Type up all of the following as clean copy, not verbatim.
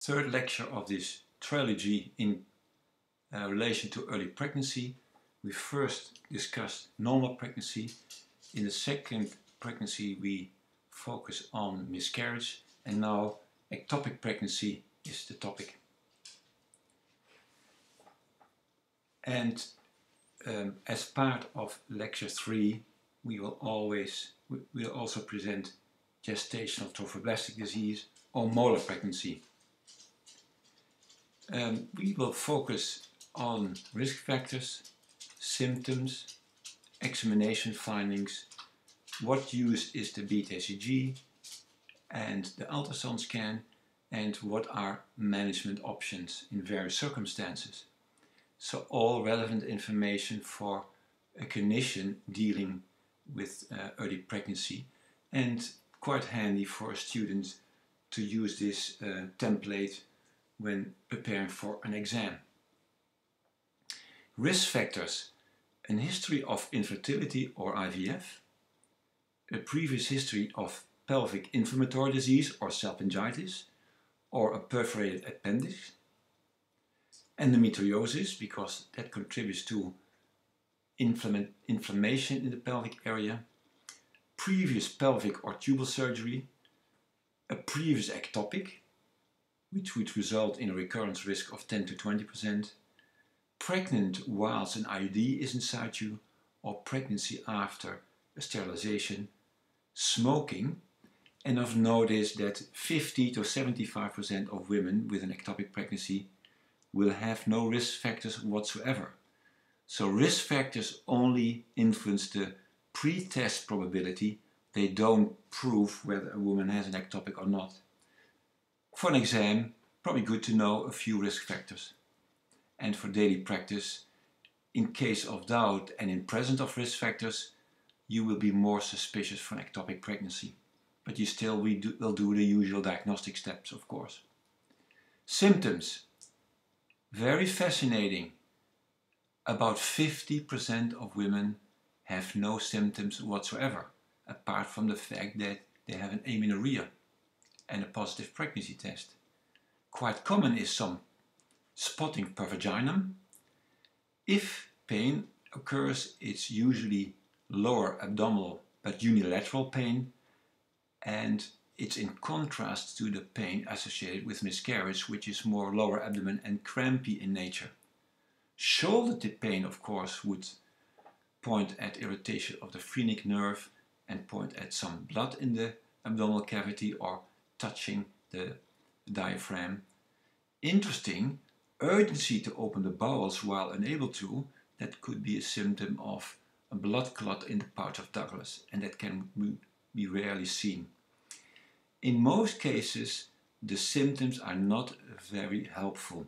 third lecture of this trilogy in relation to early pregnancy. We first discussed normal pregnancy. In the second pregnancy we focus on miscarriage, and now ectopic pregnancy is the topic. And as part of lecture 3 we will also present gestational trophoblastic disease or molar pregnancy. We will focus on risk factors, symptoms, examination findings, what use is the beta-HCG and the ultrasound scan, and what are management options in various circumstances. So all relevant information for a clinician dealing with early pregnancy, and quite handy for a student to use this template when preparing for an exam. Risk factors: a history of infertility or IVF, a previous history of pelvic inflammatory disease or salpingitis, or a perforated appendix, endometriosis, because that contributes to inflammation in the pelvic area, previous pelvic or tubal surgery, a previous ectopic, which would result in a recurrence risk of 10 to 20%, pregnant whilst an IUD is inside you, or pregnancy after a sterilization, smoking, and of note is that 50 to 75% of women with an ectopic pregnancy will have no risk factors whatsoever. So risk factors only influence the pre-test probability. They don't prove whether a woman has an ectopic or not. For an exam, probably good to know a few risk factors. And for daily practice, in case of doubt and in presence of risk factors, you will be more suspicious for an ectopic pregnancy. But you still will do the usual diagnostic steps, of course. Symptoms. Very fascinating. About 50% of women have no symptoms whatsoever, apart from the fact that they have an amenorrhea and a positive pregnancy test. Quite common is some spotting per vaginum. If pain occurs, it's usually lower abdominal but unilateral pain, and it's in contrast to the pain associated with miscarriage, which is more lower abdomen and crampy in nature. Shoulder tip pain, of course, would point at irritation of the phrenic nerve and point at some blood in the abdominal cavity or touching the diaphragm. Interesting, urgency to open the bowels while unable to, that could be a symptom of a blood clot in the pouch of Douglas, and that can be rarely seen. In most cases, the symptoms are not very helpful.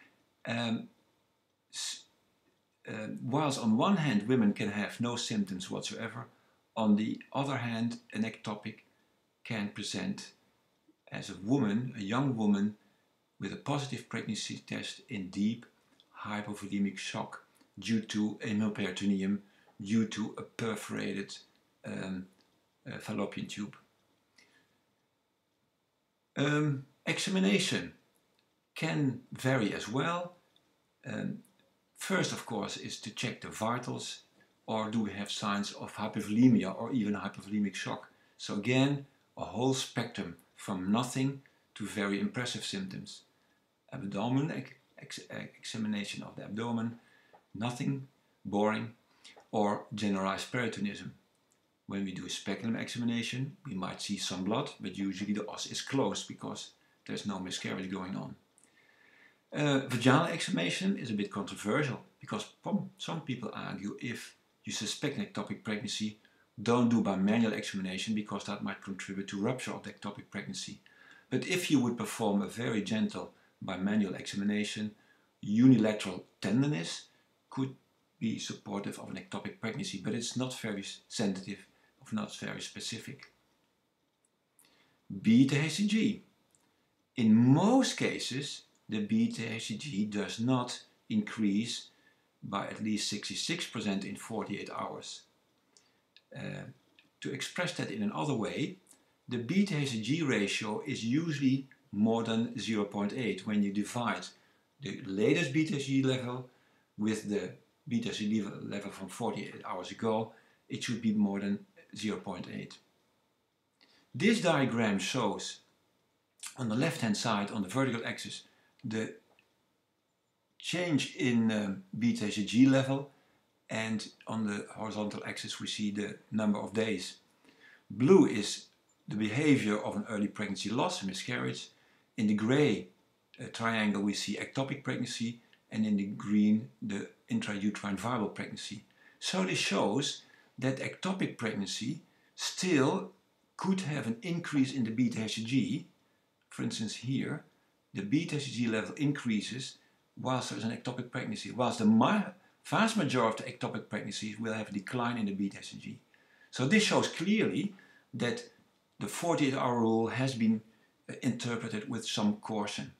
Whilst on one hand women can have no symptoms whatsoever, on the other hand an ectopic can present as a woman, a young woman, with a positive pregnancy test in deep hypovolemic shock due to a hemiperitoneum, due to a perforated fallopian tube. Examination can vary as well. First, of course, is to check the vitals, or do we have signs of hypovolemia or even hypovolemic shock. So again, a whole spectrum from nothing to very impressive symptoms. Abdomen, examination of the abdomen, nothing, boring, or generalized peritonism. When we do a speculum examination, we might see some blood, but usually the os is closed because there's no miscarriage going on. Vaginal examination is a bit controversial because some people argue if you suspect an ectopic pregnancy, don't do by manual examination because that might contribute to rupture of the ectopic pregnancy. But if you would perform a very gentle bimanual examination, unilateral tenderness could be supportive of an ectopic pregnancy, but it's not very sensitive, or not very specific. Beta-HCG. In most cases, the beta-HCG does not increase by at least 66% in 48 hours. To express that in another way, the beta-HCG ratio is usually more than 0.8. When you divide the latest beta-HCG level with the beta-HCG level from 48 hours ago, it should be more than 0.8. This diagram shows on the left hand side, on the vertical axis, the change in beta-HCG level, and on the horizontal axis we see the number of days. Blue is the behavior of an early pregnancy loss, a miscarriage. In the gray triangle we see ectopic pregnancy, and in the green the intrauterine viable pregnancy. So this shows that ectopic pregnancy still could have an increase in the beta-HCG. For instance here, the beta-HCG level increases whilst there is an ectopic pregnancy, whilst the vast majority of the ectopic pregnancies will have a decline in the beta-HCG. So this shows clearly that the 48-hour rule has been interpreted with some caution.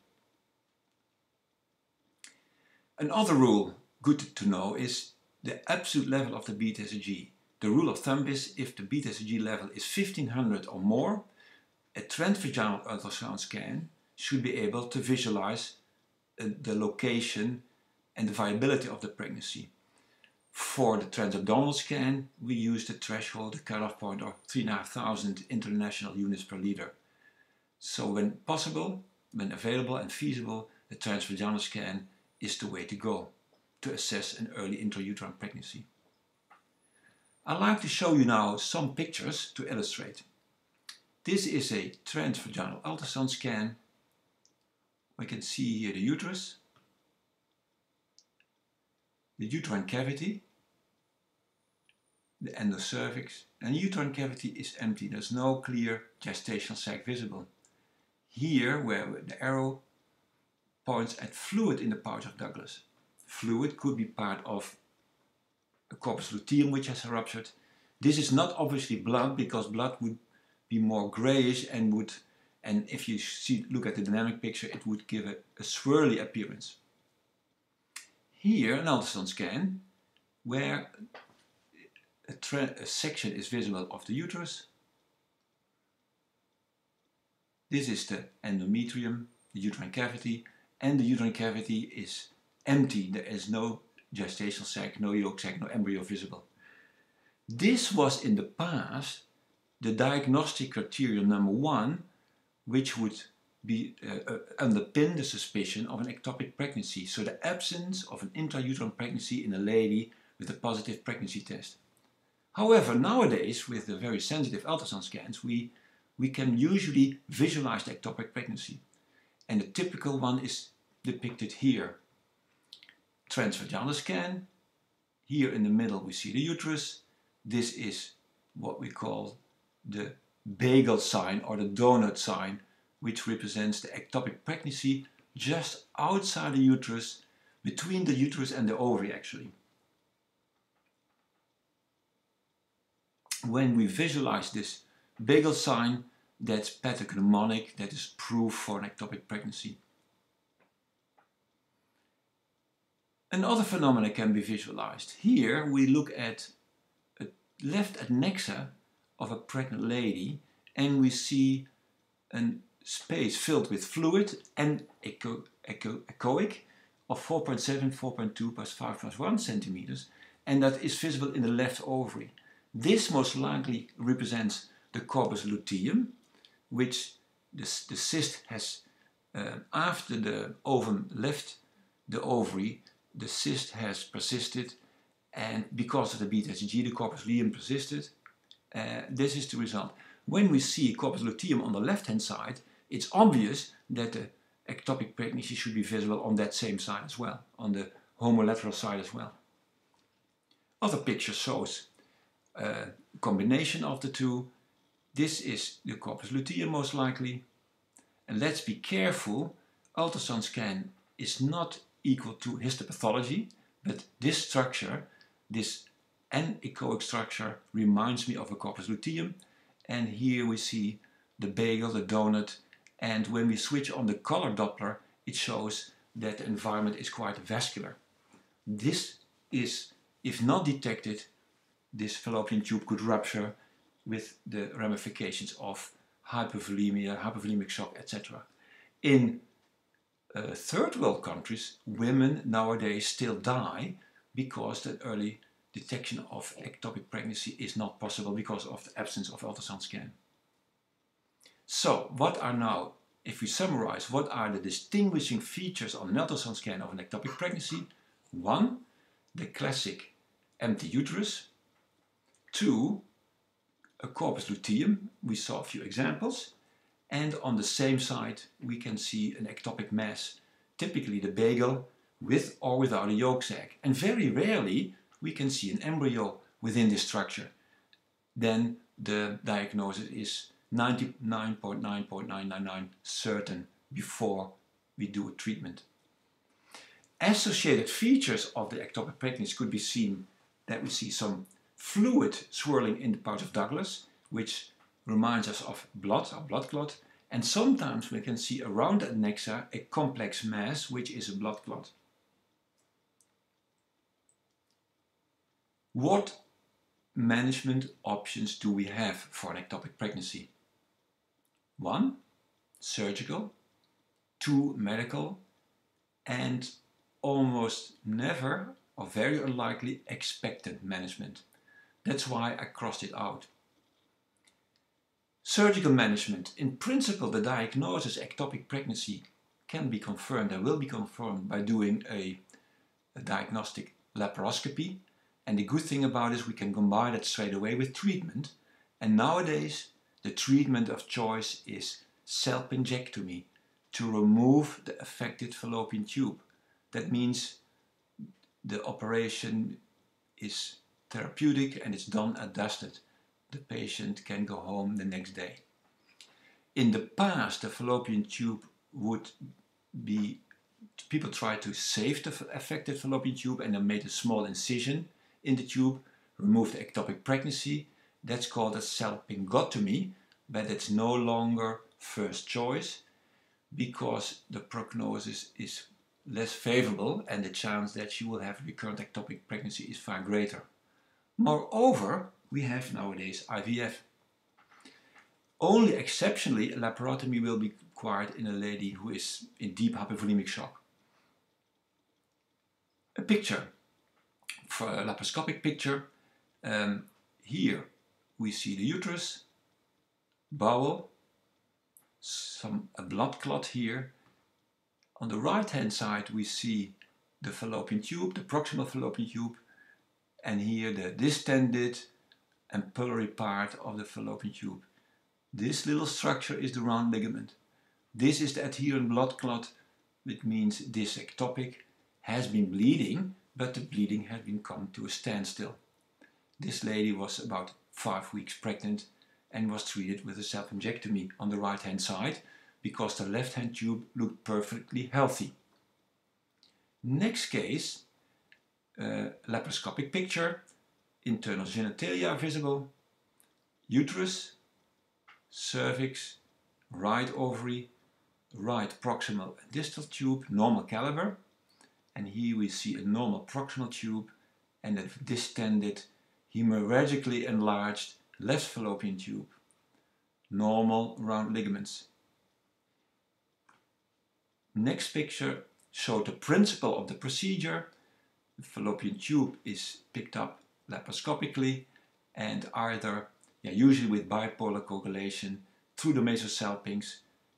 Another rule good to know is the absolute level of the beta-HCG. The rule of thumb is if the beta-HCG level is 1500 or more, a transvaginal ultrasound scan should be able to visualize the location and the viability of the pregnancy. For the transabdominal scan, we use the threshold, the cutoff point of 3,500 international units per liter. So when possible, when available and feasible, the transvaginal scan is the way to go to assess an early intrauterine pregnancy. I'd like to show you now some pictures to illustrate. This is a transvaginal ultrasound scan. We can see here the uterus, the uterine cavity, the endocervix, and the uterine cavity is empty. There's no clear gestational sac visible. Here, where the arrow points at fluid in the pouch of Douglas. Fluid could be part of a corpus luteum which has ruptured. This is not obviously blood, because blood would be more grayish and if you look at the dynamic picture, it would give a swirly appearance. Here, an ultrasound scan where a section is visible of the uterus. This is the endometrium, the uterine cavity, and the uterine cavity is empty. There is no gestational sac, no yolk sac, no embryo visible. This was in the past the diagnostic criterion number 1, which would be underpin the suspicion of an ectopic pregnancy, so the absence of an intrauterine pregnancy in a lady with a positive pregnancy test. However, nowadays with the very sensitive ultrasound scans, we can usually visualize the ectopic pregnancy, and the typical one is depicted here. Transvaginal scan. Here in the middle we see the uterus. This is what we call the bagel sign or the donut sign, which represents the ectopic pregnancy just outside the uterus, between the uterus and the ovary actually. When we visualize this bagel sign, that's pathognomonic, that is proof for an ectopic pregnancy. Another phenomena can be visualized. Here we look at a left adnexa of a pregnant lady, and we see a space filled with fluid and echoic of 4.7, 4.2 plus 5+1 centimeters, and that is visible in the left ovary. This most likely represents the corpus luteum, which the cyst has, after the ovum left the ovary, the cyst has persisted, and because of the beta-HCG, the corpus luteum persisted. This is the result. When we see corpus luteum on the left-hand side, it's obvious that the ectopic pregnancy should be visible on that same side as well, on the homolateral side as well. Other picture shows a combination of the two. This is the corpus luteum most likely. And let's be careful, ultrasound scan is not equal to histopathology, but this structure, this anechoic structure, reminds me of a corpus luteum. And here we see the bagel, the donut, and when we switch on the color Doppler, it shows that the environment is quite vascular. This is, if not detected, this fallopian tube could rupture with the ramifications of hypovolemia, hypovolemic shock, etc. In third world countries, women nowadays still die because the early detection of ectopic pregnancy is not possible because of the absence of ultrasound scan. So what are now, if we summarize, what are the distinguishing features on an ultrasound scan of an ectopic pregnancy? 1, the classic empty uterus. 2, a corpus luteum. We saw a few examples. And on the same side we can see an ectopic mass, typically the bagel, with or without a yolk sac. And very rarely we can see an embryo within this structure. Then the diagnosis is 99.999% certain before we do a treatment. Associated features of the ectopic pregnancy could be seen that we see some fluid swirling in the pouch of Douglas, which reminds us of blood or blood clot, and sometimes we can see around the adnexa a complex mass which is a blood clot. What management options do we have for an ectopic pregnancy? 1, surgical. 2, medical. And almost never, or very unlikely, expectant management. That's why I crossed it out. Surgical management. In principle, the diagnosis ectopic pregnancy can be confirmed and will be confirmed by doing a diagnostic laparoscopy. And the good thing about it is we can combine it straight away with treatment. And nowadays, the treatment of choice is salpingectomy, to remove the affected fallopian tube. That means the operation is therapeutic and it's done and dusted. The patient can go home the next day. In the past, the fallopian tube would be, people tried to save the affected fallopian tube and then made a small incision in the tube, removed the ectopic pregnancy. That's called a salpingotomy, but it's no longer first choice because the prognosis is less favorable and the chance that you will have recurrent ectopic pregnancy is far greater. Moreover, we have nowadays IVF. Only exceptionally a laparotomy will be required in a lady who is in deep hypovolemic shock. A picture, for a laparoscopic picture. Here we see the uterus, bowel, a blood clot here. On the right hand side we see the fallopian tube, the proximal fallopian tube, and here the distended and pulmonary part of the fallopian tube. This little structure is the round ligament. This is the adherent blood clot, which means this ectopic has been bleeding, but the bleeding has been come to a standstill. This lady was about 5 weeks pregnant and was treated with a salpingectomy on the right hand side because the left hand tube looked perfectly healthy. Next case, laparoscopic picture, internal genitalia visible, uterus, cervix, right ovary, right proximal and distal tube, normal caliber, and here we see a normal proximal tube and a distended, hemorrhagically enlarged left fallopian tube, normal round ligaments. Next picture showed the principle of the procedure. The fallopian tube is picked up laparoscopically and either, usually with bipolar coagulation, through the mesosalpinx,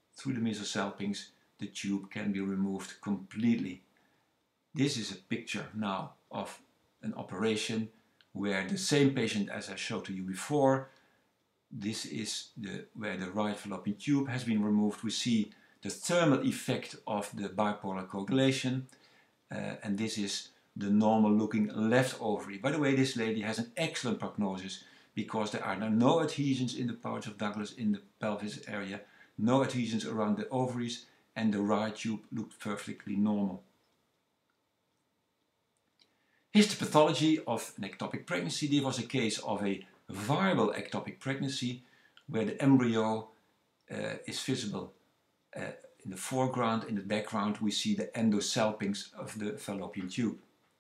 the tube can be removed completely. This is a picture now of an operation where the same patient as I showed to you before, this is where the right fallopian tube has been removed. We see the thermal effect of the bipolar coagulation, and this is the normal looking left ovary. By the way, this lady has an excellent prognosis because there are no adhesions in the pouch of Douglas in the pelvis area, no adhesions around the ovaries, and the right tube looked perfectly normal. Histopathology of an ectopic pregnancy. There was a case of a viable ectopic pregnancy where the embryo is visible in the foreground. In the background we see the endosalpinx of the fallopian tube.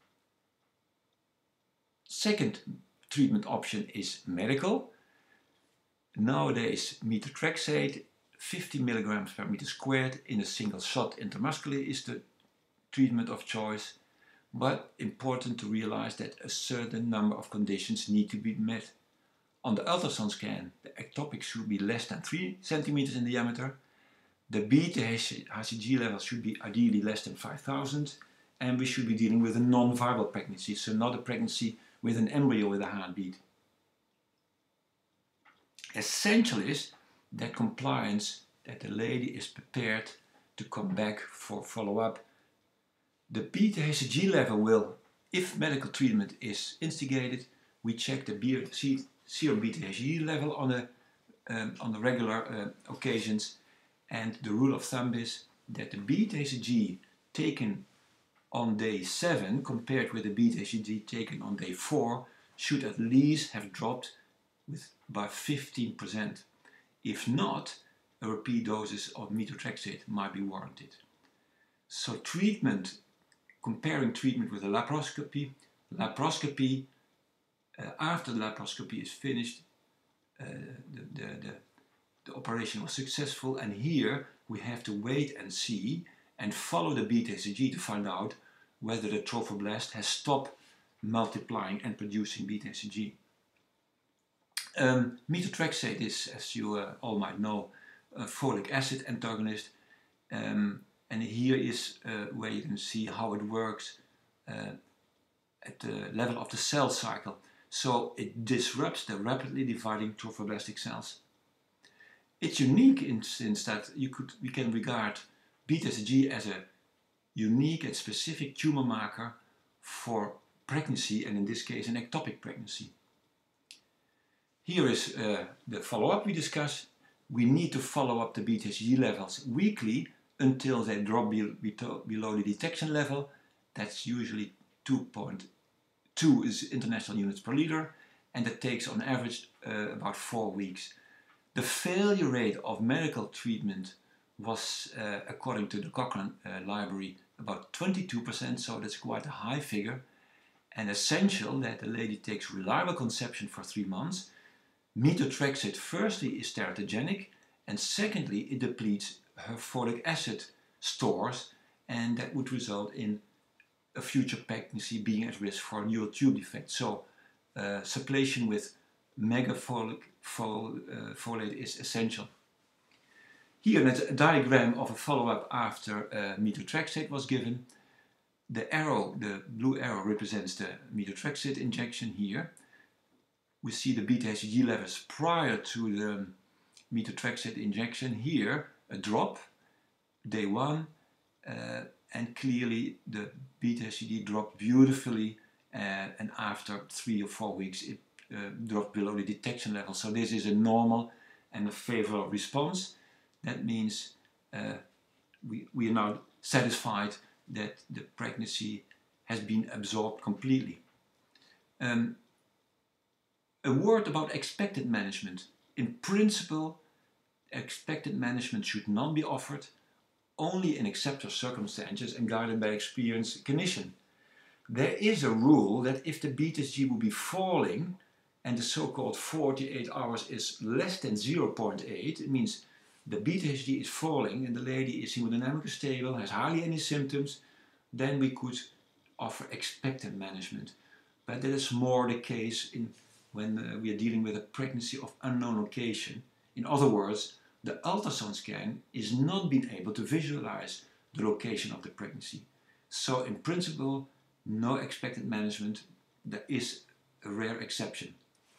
Second treatment option is medical. Nowadays methotrexate, 50 milligrams per meter squared in a single shot intramuscularly is the treatment of choice, but important to realize that a certain number of conditions need to be met. On the ultrasound scan, the ectopic should be less than 3 centimeters in diameter, the beta-HCG level should be ideally less than 5,000, and we should be dealing with a non-viable pregnancy, so not a pregnancy with an embryo with a heartbeat. Essential is that compliance, that the lady is prepared to come back for follow-up. The beta-HCG level will, if medical treatment is instigated, we check the serum beta-HCG level on the regular occasions, and the rule of thumb is that the beta-HCG taken on day 7 compared with the beta-HCG taken on day 4 should at least have dropped by 15%. If not, a repeat doses of methotrexate might be warranted. So treatment, comparing treatment with a laparoscopy, after the laparoscopy is finished, the operation was successful, and here we have to wait and see and follow the beta-HCG to find out whether the trophoblast has stopped multiplying and producing beta-HCG. Methotrexate is, as you all might know, a folic acid antagonist, and here is where you can see how it works at the level of the cell cycle. So it disrupts the rapidly dividing trophoblastic cells. It's unique in the sense that we can regard beta-HCG as a unique and specific tumor marker for pregnancy, and in this case an ectopic pregnancy. Here is the follow-up we discussed. We need to follow up the beta-HCG levels weekly until they drop below the detection level. That's usually 2.2 is international units per liter, and that takes on average about 4 weeks. The failure rate of medical treatment was, according to the Cochrane Library, about 22%, so that's quite a high figure. And essential that the lady takes reliable conception for 3 months. Methotrexate firstly is teratogenic, and secondly it depletes her folic acid stores, and that would result in a future pregnancy being at risk for a neural tube defect. So suppletion with megafolate is essential. Here is a diagram of a follow-up after methotrexate was given. The blue arrow represents the methotrexate injection here. We see the beta-HCG levels prior to the methotrexate injection. Here a drop, day 1, and clearly the beta-HCG dropped beautifully, and after 3 or 4 weeks it dropped below the detection level. So this is a normal and a favorable response. That means we are now satisfied that the pregnancy has been absorbed completely. A word about expected management. In principle, expected management should not be offered, only in exceptional circumstances and guided by experienced clinician. There is a rule that if the beta-HCG will be falling and the so-called 48 hours is less than 0.8, it means the beta-HCG is falling and the lady is hemodynamically stable, has hardly any symptoms, then we could offer expected management. But that is more the case when we are dealing with a pregnancy of unknown location. In other words, the ultrasound scan is not being able to visualize the location of the pregnancy. So in principle, no expected management. There is a rare exception.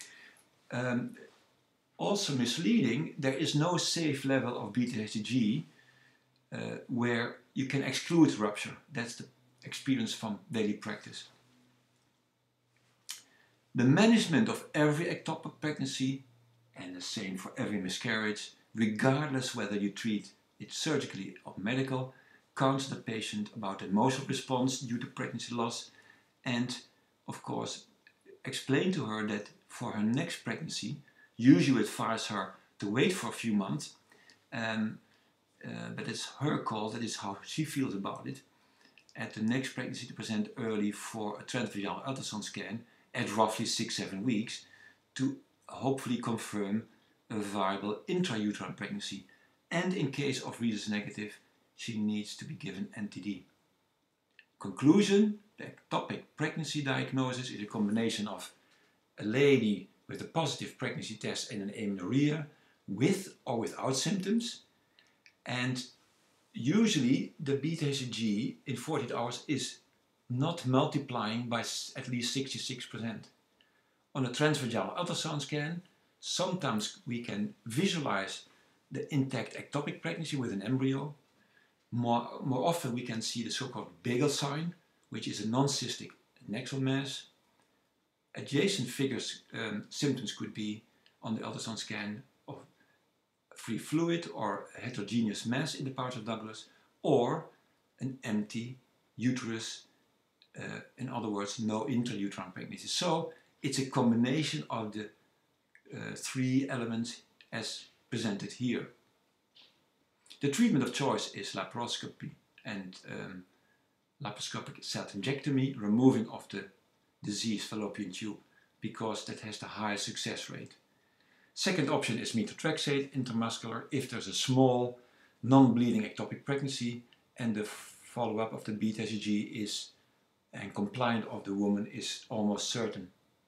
Also misleading, there is no safe level of beta-HCG where you can exclude rupture. That's the experience from daily practice. The management of every ectopic pregnancy, and the same for every miscarriage, regardless whether you treat it surgically or medical, counsel the patient about the emotional response due to pregnancy loss, and of course explain to her that for her next pregnancy, usually advise her to wait for a few months, but it's her call, that is how she feels about it, at the next pregnancy to present early for a transvaginal ultrasound scan at roughly 6-7 weeks to hopefully confirm a viable intrauterine pregnancy. and in case of rhesus negative, she needs to be given NTD. Conclusion, the ectopic pregnancy diagnosis is a combination of a lady with a positive pregnancy test and an amenorrhea with or without symptoms, and usually the beta-HCG in 48 hours is not multiplying by at least 66%. On a transvaginal ultrasound scan, sometimes we can visualize the intact ectopic pregnancy with an embryo. More often we can see the so-called Bagel sign, which is a non-cystic nexal mass. Adjacent figures, symptoms could be on the ultrasound scan of free fluid or a heterogeneous mass in the pouch of Douglas, or an empty uterus, in other words, no intrauterine pregnancy. So it's a combination of the three elements as presented here. The treatment of choice is laparoscopy and laparoscopic self-injectomy, removing of the diseased fallopian tube, because that has the highest success rate. Second option is methotrexate intramuscular if there's a small non-bleeding ectopic pregnancy and the follow-up of the beta-HCG is and compliance of the woman is almost certain.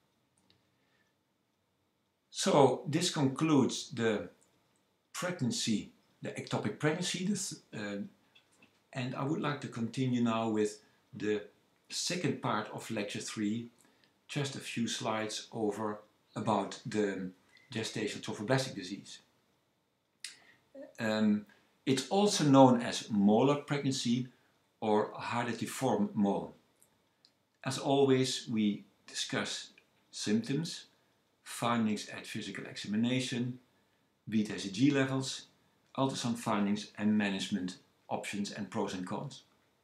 So this concludes the pregnancy, the ectopic pregnancy, and I would like to continue now with the second part of lecture 3, just a few slides over about the gestational trophoblastic disease. It's also known as molar pregnancy or harletiform mole. As always, we discuss symptoms, findings at physical examination, beta-HCG levels, ultrasound findings and management options and pros and cons.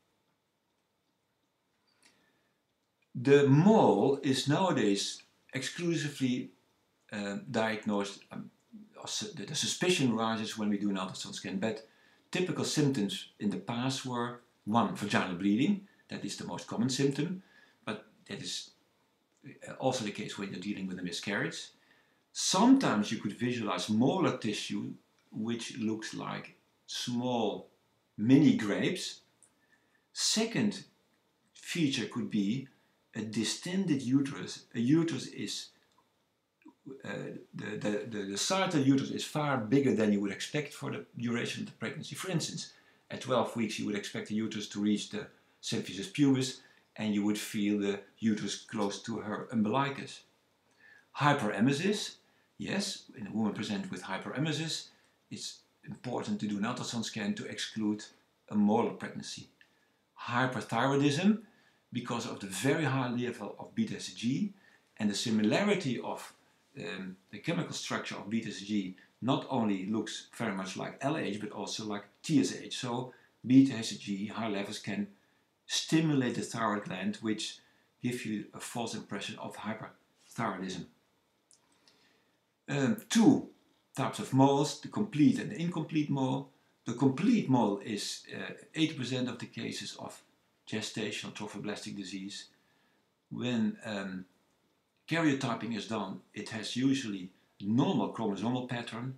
The mole is nowadays exclusively diagnosed, the suspicion rises when we do an ultrasound scan, but typical symptoms in the past were 1. Vaginal bleeding, that is the most common symptom, but that is also the case when you're dealing with a miscarriage. Sometimes you could visualize molar tissue which looks like small mini grapes. Second feature could be a distended uterus. A uterus is, the size of the uterus is far bigger than you would expect for the duration of the pregnancy. For instance, at 12 weeks you would expect the uterus to reach the symphysis pubis and you would feel the uterus close to her umbilicus. Hyperemesis, yes, in a woman presented with hyperemesis, it's important to do an ultrasound scan to exclude a molar pregnancy. Hyperthyroidism, because of the very high level of beta-HCG and the similarity of the chemical structure of beta-HCG not only looks very much like LH but also like TSH. So beta-HCG high levels can stimulate the thyroid gland, which gives you a false impression of hyperthyroidism. 2 types of moles, the complete and the incomplete mole. The complete mole is 80% of the cases of gestational trophoblastic disease. When karyotyping is done, it has usually normal chromosomal pattern.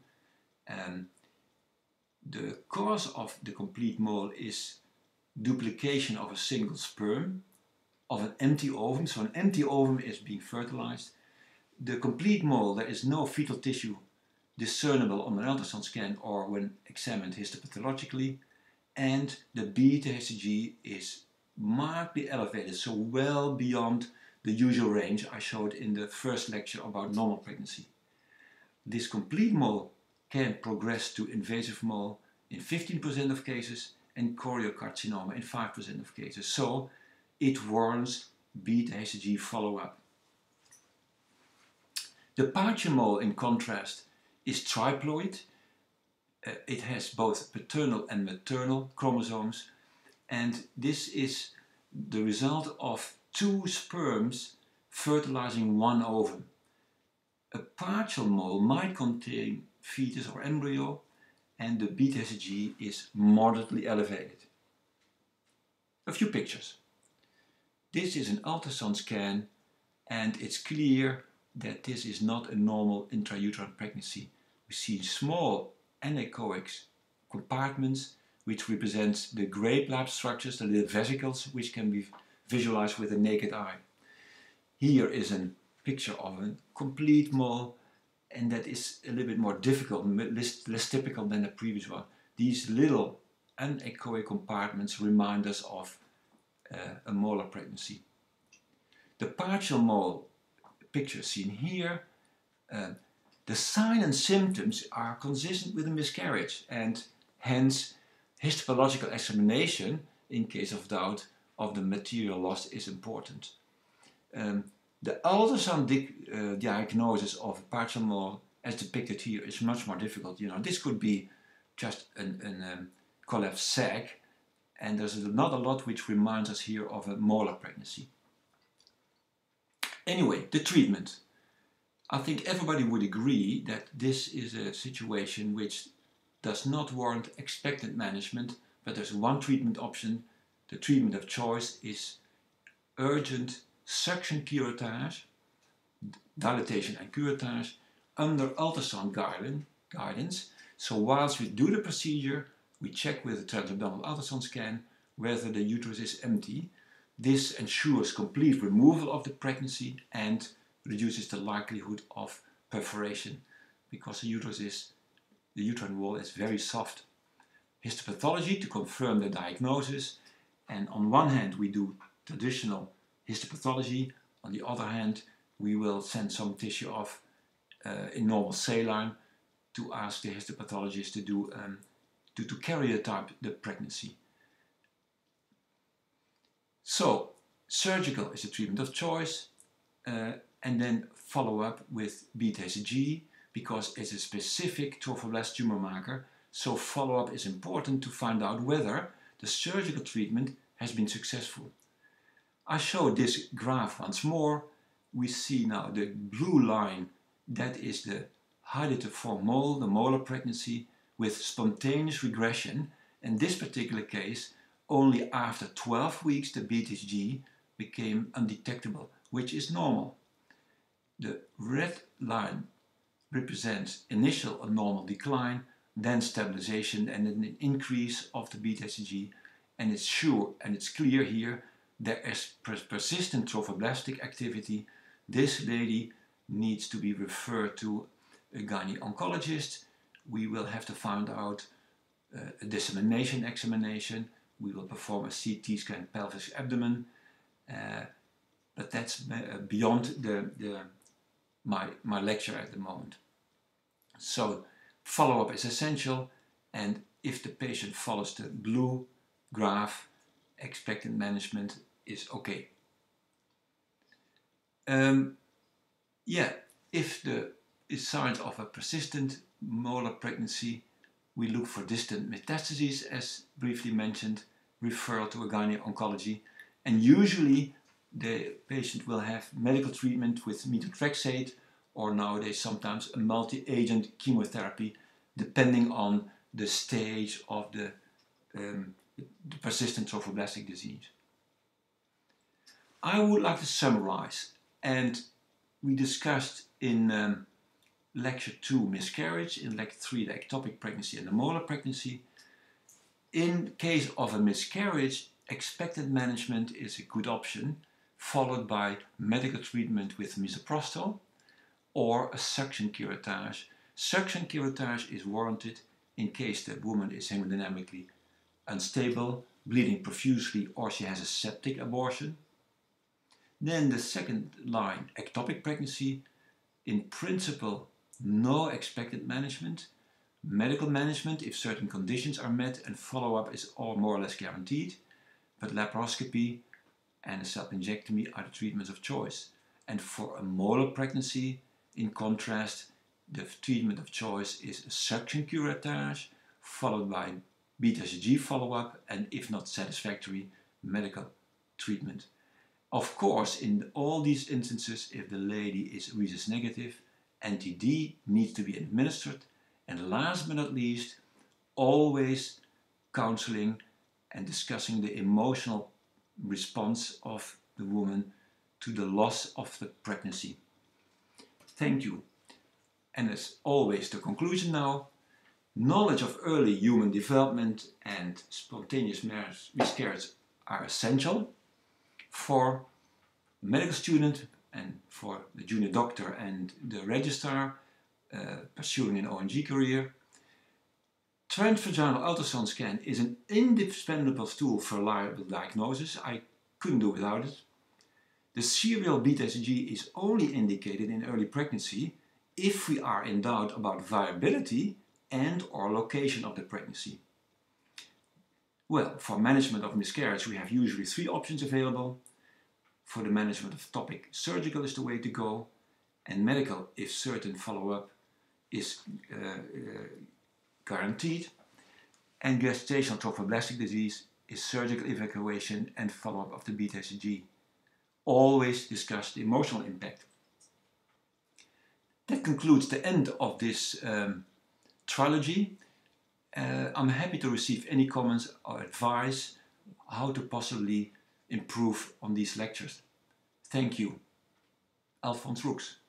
The cause of the complete mole is duplication of a single sperm, of an empty ovum. So an empty ovum is being fertilized. The complete mole, there is no fetal tissue discernible on an ultrasound scan or when examined histopathologically, and the beta-HCG is markedly elevated, so well beyond the usual range I showed in the first lecture about normal pregnancy. This complete mole can progress to invasive mole in 15% of cases and choriocarcinoma in 5% of cases, so it warrants beta-HCG follow-up. The pouch mole, in contrast, is triploid. It has both paternal and maternal chromosomes, and this is the result of 2 sperms fertilizing 1 ovum. A partial mole might contain fetus or embryo, and the beta-HCG is moderately elevated. A few pictures. This is an ultrasound scan, and it's clear that this is not a normal intrauterine pregnancy. We see small anechoic compartments, which represents the gray blood structures, the little vesicles, which can be visualized with the naked eye. Here is a picture of a complete mole, and that is a little bit more difficult, less typical than the previous one. These little anechoic compartments remind us of a molar pregnancy. The partial mole picture seen here, the sign and symptoms are consistent with a miscarriage, and hence histopathological examination in case of doubt of the material loss is important. The ultrasound diagnosis of a partial mole, as depicted here, is much more difficult. You know, this could be just a collapsed sac, and there's not a lot which reminds us here of a molar pregnancy. Anyway, the treatment. I think everybody would agree that this is a situation which does not warrant expectant management, but there's one treatment option. The treatment of choice is urgent suction curettage, dilatation and curettage, under ultrasound guidance. So whilst we do the procedure, we check with a transabdominal ultrasound scan whether the uterus is empty. This ensures complete removal of the pregnancy and reduces the likelihood of perforation, because the uterine wall is very soft. Histopathology to confirm the diagnosis, and on one hand we do traditional histopathology, on the other hand we will send some tissue off in normal saline to ask the histopathologist to do to karyotype the pregnancy. So surgical is the treatment of choice, and then follow up with beta-hCG, because it's a specific trophoblast tumor marker, so follow-up is important to find out whether the surgical treatment has been successful. I show this graph once more. We see now the blue line, that is the hydatid-form mole, the molar pregnancy, with spontaneous regression. In this particular case, only after 12 weeks the beta-hCG became undetectable, which is normal. The red line represents initial normal decline, then stabilization and an increase of the beta-hCG, and it's sure and it's clear here there is persistent trophoblastic activity. This lady needs to be referred to a gynae oncologist. We will have to find out a dissemination examination. We will perform a CT scan pelvis abdomen, but that's beyond my lecture at the moment. So follow-up is essential, and if the patient follows the blue graph, expectant management is okay. If there is signs of a persistent molar pregnancy, we look for distant metastases, as briefly mentioned, referral to a gynae oncology, and usually the patient will have medical treatment with methotrexate, or nowadays sometimes a multi-agent chemotherapy, depending on the stage of the persistent trophoblastic disease. I would like to summarize, and we discussed in lecture 2 miscarriage, in lecture 3 the ectopic pregnancy and the molar pregnancy. In case of a miscarriage, expectant management is a good option, followed by medical treatment with misoprostol or a suction curettage. Suction curettage is warranted in case the woman is hemodynamically unstable, bleeding profusely, or she has a septic abortion. Then the second line, ectopic pregnancy, in principle no expectant management. Medical management if certain conditions are met, and follow-up is all more or less guaranteed, but laparoscopy and a salpingectomy are the treatments of choice. And for a molar pregnancy, in contrast, the treatment of choice is a suction curettage, followed by beta-hCG follow-up, and if not satisfactory, medical treatment. Of course, in all these instances, if the lady is rhesus negative, anti-D needs to be administered, and last but not least, always counseling and discussing the emotional response of the woman to the loss of the pregnancy. Thank you. And as always, the conclusion now. Knowledge of early human development and spontaneous miscarriage are essential for a medical student and for the junior doctor and the registrar pursuing an ONG career. Transvaginal ultrasound scan is an indispensable tool for reliable diagnosis. I couldn't do without it. The serial beta-HCG is only indicated in early pregnancy if we are in doubt about viability and or location of the pregnancy. Well, for management of miscarriage we have usually 3 options available. For the management of topic, surgical is the way to go, and medical if certain follow-up is guaranteed, and gestational trophoblastic disease is surgical evacuation and follow-up of the beta-HCG. Always discuss the emotional impact. That concludes the end of this trilogy. I'm happy to receive any comments or advice how to possibly improve on these lectures. Thank you. Alfons Roeks.